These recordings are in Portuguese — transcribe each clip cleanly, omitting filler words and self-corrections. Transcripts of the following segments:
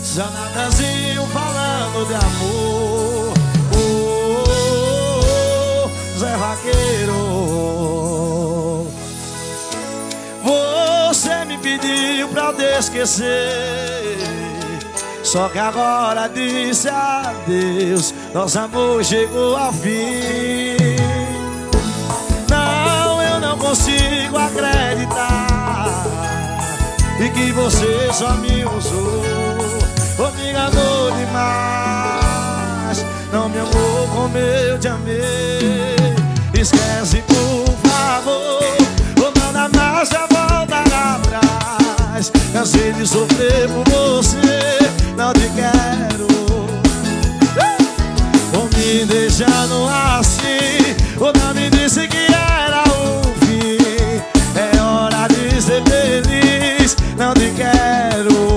Zé Natanzinho falando de amor. Zé Vaqueiro, você me pediu pra eu te esquecer, só que agora disse adeus, nosso amor chegou ao fim. Não, eu não consigo acreditar e que você só me usou, ou me enganou demais, não me amou como eu te amei. Esquece, por favor, ou nada mais já voltar atrás. Cansei de sofrer por você, não te quero. Ou me deixando assim, ou não me disse que era o fim. É hora de ser feliz, não te quero.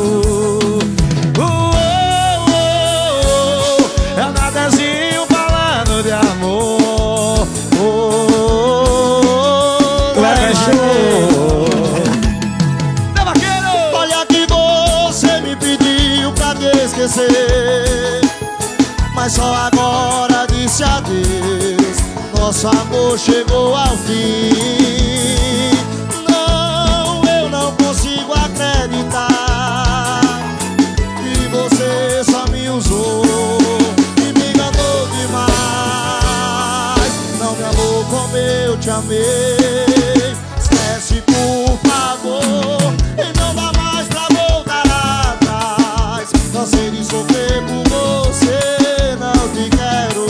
É o Natanzinho falando de amor. Zé Vaqueiro! Olha que você me pediu pra te esquecer, mas só agora disse adeus, nosso amor chegou ao fim. Não, eu não consigo acreditar que você só me usou e me enganou demais, não me amou como eu te amei. Esquece, por favor, e não dá mais pra voltar atrás. Cansei de sofrer por você, não te quero.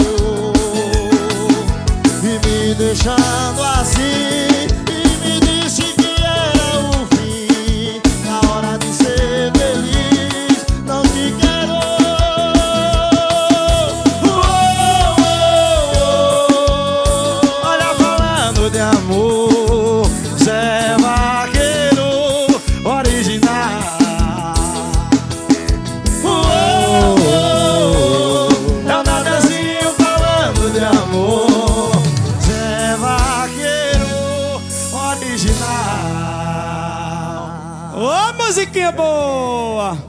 E me deixando assim, e me disse que era o fim. Na hora de ser feliz, não te quero. Olha, falando de amor, Zé Vaqueiro original. É o Natanzinho falando de amor, Zé Vaqueiro original. Ô, musiquinha boa!